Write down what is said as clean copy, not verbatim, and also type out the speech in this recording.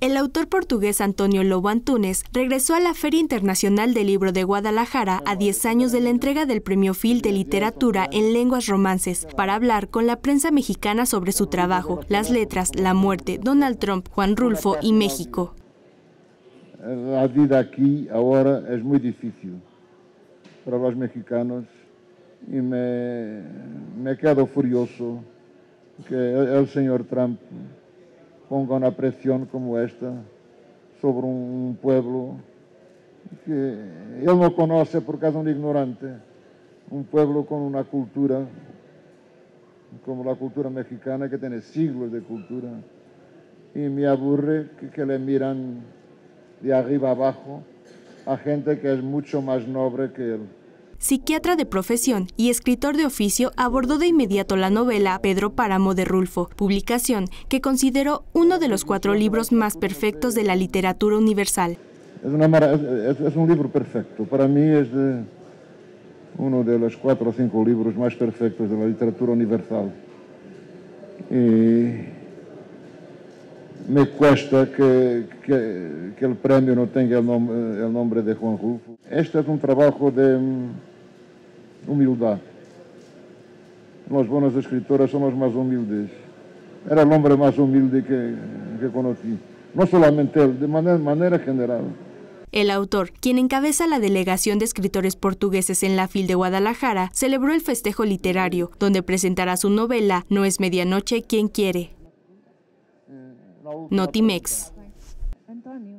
El autor portugués Antonio Lobo Antunes regresó a la Feria Internacional del Libro de Guadalajara a 10 años de la entrega del Premio Phil de Literatura en Lenguas Romances para hablar con la prensa mexicana sobre su trabajo, las letras, la muerte, Donald Trump, Juan Rulfo y México. La vida aquí ahora es muy difícil para los mexicanos y me quedo furioso que el señor Trump ponga una presión como esta sobre un pueblo que él no conoce porque es un ignorante, un pueblo con una cultura como la cultura mexicana que tiene siglos de cultura, y me aburre que le miran de arriba abajo a gente que es mucho más noble que él. Psiquiatra de profesión y escritor de oficio, abordó de inmediato la novela Pedro Páramo de Rulfo, publicación que consideró uno de los 4 libros más perfectos de la literatura universal. Es un libro perfecto. Para mí es uno de los 4 o 5 libros más perfectos de la literatura universal. Y me cuesta que el premio no tenga el nombre de Juan Rulfo. Este es un trabajo de humildad. Los buenos escritores son los más humildes. Era el hombre más humilde que conocí. No solamente él, de manera general. El autor, quien encabeza la delegación de escritores portugueses en la FIL de Guadalajara, celebró el festejo literario, donde presentará su novela No es medianoche quien quiere. Notimex.